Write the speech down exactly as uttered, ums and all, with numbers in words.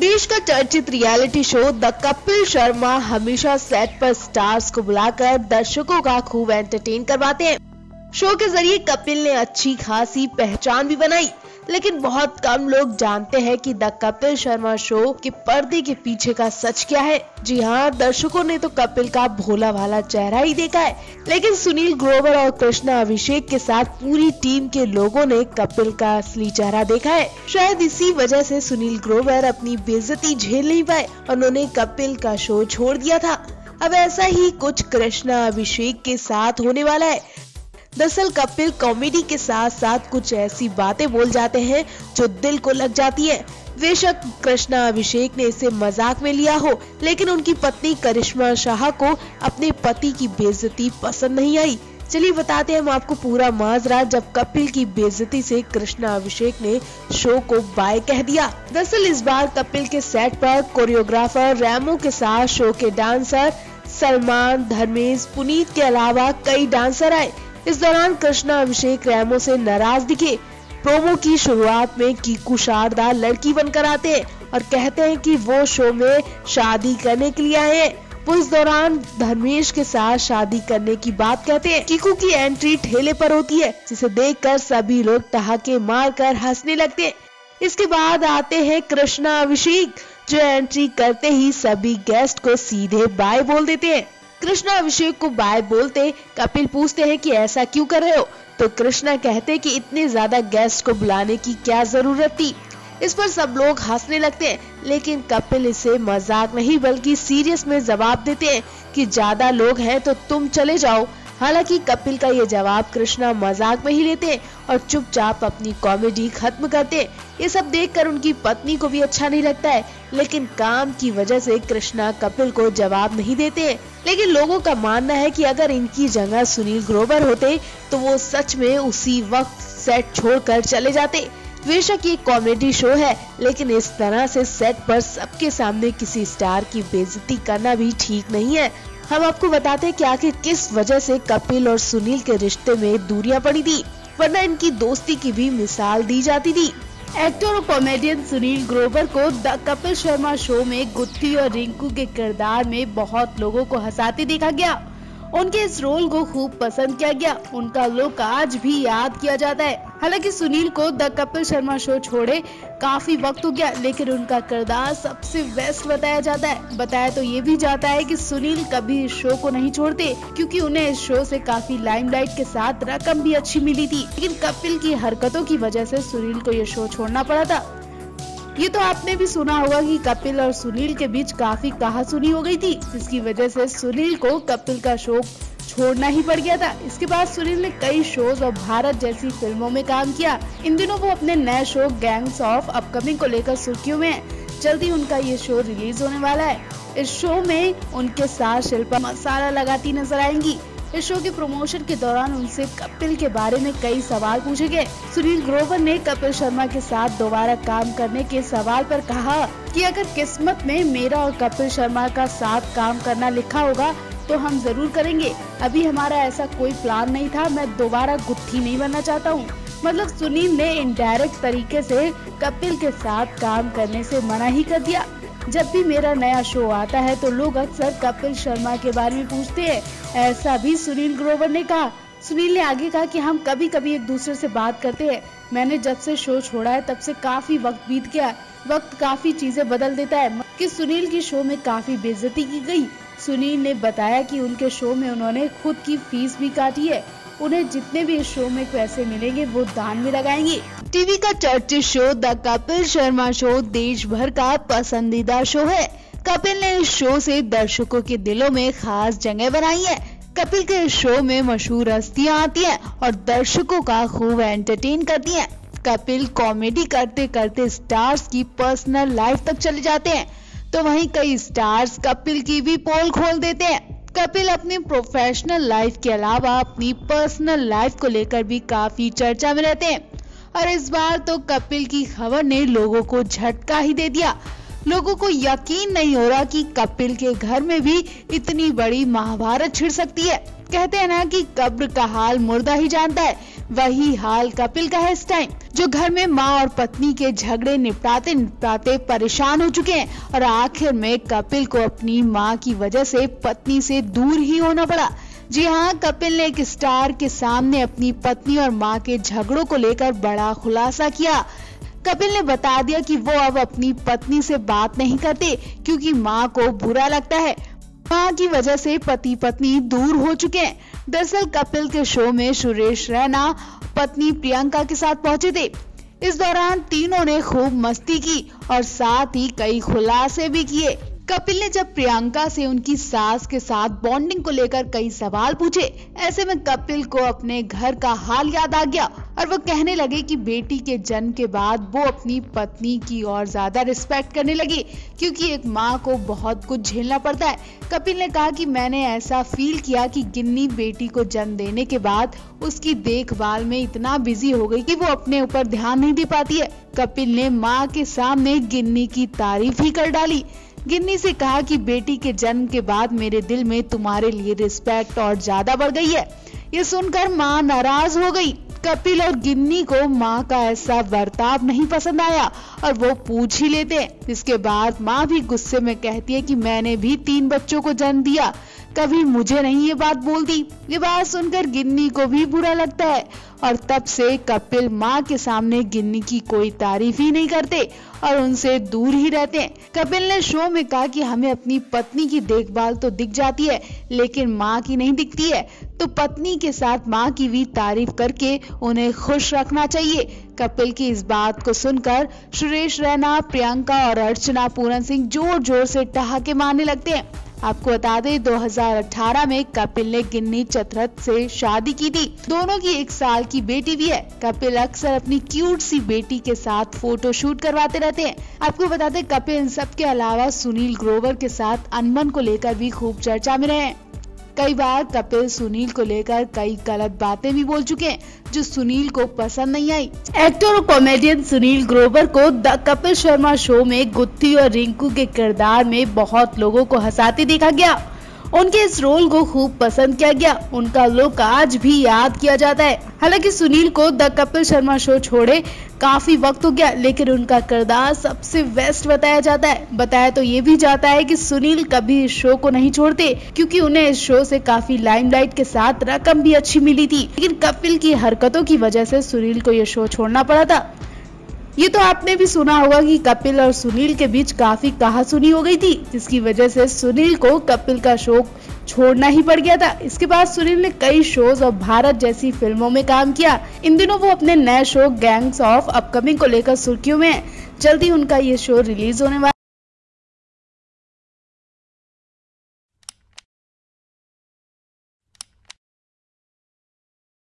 देश का चर्चित reality show the Kapil Sharma हमेशा सेट पर स्टार्स को बुलाकर दर्शकों का खूब एंटरटेन करवाते हैं। शो के जरिए कपिल ने अच्छी खासी पहचान भी बनाई, लेकिन बहुत कम लोग जानते हैं कि द कपिल शर्मा शो के पर्दे के पीछे का सच क्या है। जी हाँ, दर्शकों ने तो कपिल का भोला भाला चेहरा ही देखा है, लेकिन सुनील ग्रोवर और कृष्णा अभिषेक के साथ पूरी टीम के लोगों ने कपिल का असली चेहरा देखा है। शायद इसी वजह से सुनील ग्रोवर अपनी बेइज्जती झेल नहीं पाए, उन्होंने कपिल का शो छोड़ दिया था। अब ऐसा ही कुछ कृष्णा अभिषेक के साथ होने वाला है। दरअसल कपिल कॉमेडी के साथ साथ कुछ ऐसी बातें बोल जाते हैं जो दिल को लग जाती है। बेशक कृष्णा अभिषेक ने इसे मजाक में लिया हो, लेकिन उनकी पत्नी करिश्मा शाह को अपने पति की बेइज्जती पसंद नहीं आई। चलिए बताते हैं हम आपको पूरा माजरा जब कपिल की बेइज्जती से कृष्णा अभिषेक ने शो को बाय कह दिया। दरअसल इस बार कपिल के सेट पर कोरियोग्राफर रैमो के साथ शो के डांसर सलमान, धर्मेश, पुनीत के अलावा कई डांसर आए। इस दौरान कृष्णा अभिषेक रैमो से नाराज दिखे। प्रोमो की शुरुआत में कीकू शारदा लड़की बनकर आते हैं और कहते हैं कि वो शो में शादी करने के लिए आए हैं। वो इस दौरान धर्मेश के साथ शादी करने की बात कहते हैं। कीकू की एंट्री ठेले पर होती है, जिसे देखकर सभी लोग ठहाके मारकर हंसने लगते हैं। इसके बाद आते हैं कृष्णा अभिषेक, जो एंट्री करते ही सभी गेस्ट को सीधे बाय बोल देते हैं। कृष्णा अभिषेक को बाय बोलते कपिल पूछते हैं कि ऐसा क्यों कर रहे हो, तो कृष्णा कहते हैं कि इतने ज्यादा गेस्ट को बुलाने की क्या जरूरत थी। इस पर सब लोग हंसने लगते हैं, लेकिन कपिल इसे मजाक नहीं बल्कि सीरियस में जवाब देते हैं कि ज्यादा लोग हैं तो तुम चले जाओ। हालांकि कपिल का ये जवाब कृष्णा मजाक में ही लेते हैं और चुपचाप अपनी कॉमेडी खत्म करते हैं। ये सब देखकर उनकी पत्नी को भी अच्छा नहीं लगता है, लेकिन काम की वजह से कृष्णा कपिल को जवाब नहीं देते हैं। लेकिन लोगों का मानना है कि अगर इनकी जगह सुनील ग्रोवर होते तो वो सच में उसी वक्त सेट छोड़कर चले जाते। बेशक ये कॉमेडी शो है, लेकिन इस तरह से सेट पर सबके सामने किसी स्टार की बेइज्जती करना भी ठीक नहीं है। हम आपको बताते हैं कि आखिर किस वजह से कपिल और सुनील के रिश्ते में दूरियां पड़ी थी, वरना इनकी दोस्ती की भी मिसाल दी जाती थी। एक्टर और कॉमेडियन सुनील ग्रोवर को द कपिल शर्मा शो में गुत्ती और रिंकू के किरदार में बहुत लोगों को हंसाते देखा गया। उनके इस रोल को खूब पसंद किया गया। उनका लुक आज भी याद किया जाता है। हालांकि सुनील को द कपिल शर्मा शो छोड़े काफी वक्त हो गया, लेकिन उनका किरदार सबसे बेस्ट बताया जाता है। बताया तो ये भी जाता है कि सुनील कभी इस शो को नहीं छोड़ते, क्योंकि उन्हें इस शो से काफी लाइमलाइट के साथ रकम भी अच्छी मिली थी। लेकिन कपिल की हरकतों की वजह से सुनील को ये शो छोड़ना पड़ा था। ये तो आपने भी सुना होगा कि कपिल और सुनील के बीच काफी कहासुनी हो गई थी, जिसकी वजह से सुनील को कपिल का शो छोड़ना ही पड़ गया था। इसके बाद सुनील ने कई शोज और भारत जैसी फिल्मों में काम किया। इन दिनों वो अपने नए शो गैंग्स ऑफ अपकमिंग को लेकर सुर्खियों में है। जल्दी उनका ये शो रिलीज होने वाला है। इस शो में उनके साथ शिल्पा मसाला लगाती नजर आएंगी। इस शो के प्रमोशन के दौरान उनसे कपिल के बारे में कई सवाल पूछे गए। सुनील ग्रोवर ने कपिल शर्मा के साथ दोबारा काम करने के सवाल पर कहा कि अगर किस्मत में मेरा और कपिल शर्मा का साथ काम करना लिखा होगा तो हम जरूर करेंगे। अभी हमारा ऐसा कोई प्लान नहीं था। मैं दोबारा गुत्थी नहीं बनना चाहता हूँ। मतलब सुनील ने इनडायरेक्ट तरीके से कपिल के साथ काम करने से मना ही कर दिया। जब भी मेरा नया शो आता है तो लोग अक्सर कपिल शर्मा के बारे में पूछते हैं, ऐसा भी सुनील ग्रोवर ने कहा। सुनील ने आगे कहा कि हम कभी कभी एक दूसरे से बात करते हैं। मैंने जब से शो छोड़ा है तब से काफी वक्त बीत गया। वक्त काफी चीजें बदल देता है। कि सुनील की शो में काफी बेइज्जती की गई। सुनील ने बताया कि उनके शो में उन्होंने खुद की फीस भी काटी है। उन्हें जितने भी इस शो में पैसे मिलेंगे वो दान में लगाएंगे। टीवी का चर्चित show the Kapil Sharma show देश भर का पसंदीदा शो है। कपिल ने इस शो से दर्शकों के दिलों में खास जगह बनाई है। कपिल के इस शो में मशहूर हस्तियां आती हैं और दर्शकों का खूब एंटरटेन करती हैं। कपिल कॉमेडी करते करते स्टार्स की पर्सनल लाइफ तक चले जाते हैं, तो वहीं कई स्टार्स कपिल की भी पोल खोल देते हैं। कपिल अपनी प्रोफेशनल लाइफ के अलावा अपनी पर्सनल लाइफ को लेकर भी काफी चर्चा में रहते हैं और इस बार तो कपिल की खबर ने लोगों को झटका ही दे दिया। लोगों को यकीन नहीं हो रहा कि कपिल के घर में भी इतनी बड़ी महाभारत छिड़ सकती है। कहते हैं ना कि कब्र का हाल मुर्दा ही जानता है, वही हाल कपिल का है इस टाइम, जो घर में माँ और पत्नी के झगड़े निपटाते निपटाते परेशान हो चुके हैं और आखिर में कपिल को अपनी माँ की वजह से पत्नी से दूर ही होना पड़ा। जी हाँ, कपिल ने एक स्टार के सामने अपनी पत्नी और माँ के झगड़ों को लेकर बड़ा खुलासा किया। कपिल ने बता दिया कि वो अब अपनी पत्नी से बात नहीं करते क्योंकि माँ को बुरा लगता है। माँ की वजह से पति पत्नी दूर हो चुके हैं। दरअसल कपिल के शो में सुरेश रैना पत्नी प्रियंका के साथ पहुंचे थे। इस दौरान तीनों ने खूब मस्ती की और साथ ही कई खुलासे भी किए। कपिल ने जब प्रियंका से उनकी सास के साथ बॉन्डिंग को लेकर कई सवाल पूछे, ऐसे में कपिल को अपने घर का हाल याद आ गया और वो कहने लगे कि बेटी के जन्म के बाद वो अपनी पत्नी की और ज्यादा रिस्पेक्ट करने लगी क्योंकि एक माँ को बहुत कुछ झेलना पड़ता है। कपिल ने कहा कि मैंने ऐसा फील किया कि गिन्नी बेटी को जन्म देने के बाद उसकी देखभाल में इतना बिजी हो गई कि वो अपने ऊपर ध्यान नहीं दे पाती है। कपिल ने माँ के सामने गिन्नी की तारीफ ही कर डाली। गिन्नी से कहा कि बेटी के जन्म के बाद मेरे दिल में तुम्हारे लिए रिस्पेक्ट और ज्यादा बढ़ गई है। ये सुनकर माँ नाराज हो गई। कपिल और गिन्नी को माँ का ऐसा बर्ताव नहीं पसंद आया और वो पूछ ही लेते हैं। इसके बाद माँ भी गुस्से में कहती है कि मैंने भी तीन बच्चों को जन्म दिया, कभी मुझे नहीं ये बात बोल दी। ये बात सुनकर गिन्नी को भी बुरा लगता है और तब से कपिल माँ के सामने गिन्नी की कोई तारीफ ही नहीं करते और उनसे दूर ही रहते हैं। कपिल ने शो में कहा कि हमें अपनी पत्नी की देखभाल तो दिख जाती है लेकिन माँ की नहीं दिखती है, तो पत्नी के साथ माँ की भी तारीफ करके उन्हें खुश रखना चाहिए। कपिल की इस बात को सुनकर सुरेश रैना, प्रियंका और अर्चना पूरन सिंह जोर जोर से ठहाके मारने लगते हैं। आपको बता दें दो हज़ार अठारह में कपिल ने गिन्नी चतरथ से शादी की थी। दोनों की एक साल की बेटी भी है। कपिल अक्सर अपनी क्यूट सी बेटी के साथ फोटो शूट करवाते रहते हैं। आपको बता दें कपिल इन सब के अलावा सुनील ग्रोवर के साथ अनबन को लेकर भी खूब चर्चा में रहे हैं। कई बार कपिल सुनील को लेकर कई गलत बातें भी बोल चुके हैं जो सुनील को पसंद नहीं आई। एक्टर और कॉमेडियन सुनील ग्रोवर को द कपिल शर्मा शो में गुत्ती और रिंकू के किरदार में बहुत लोगों को हंसाते देखा गया। उनके इस रोल को खूब पसंद किया गया। उनका लुक आज भी याद किया जाता है। हालांकि सुनील को द कपिल शर्मा शो छोड़े काफी वक्त हो गया लेकिन उनका किरदार सबसे बेस्ट बताया जाता है। बताया तो ये भी जाता है कि सुनील कभी इस शो को नहीं छोड़ते क्योंकि उन्हें इस शो से काफी लाइमलाइट के साथ रकम भी अच्छी मिली थी, लेकिन कपिल की हरकतों की वजह से सुनील को ये शो छोड़ना पड़ा था। ये तो आपने भी सुना होगा कि कपिल और सुनील के बीच काफी कहासुनी हो गई थी जिसकी वजह से सुनील को कपिल का शो छोड़ना ही पड़ गया था। इसके बाद सुनील ने कई शोज और भारत जैसी फिल्मों में काम किया। इन दिनों वो अपने नए शो गैंग्स ऑफ अपकमिंग को लेकर सुर्खियों में है। जल्दी उनका ये शो रिलीज होने वाला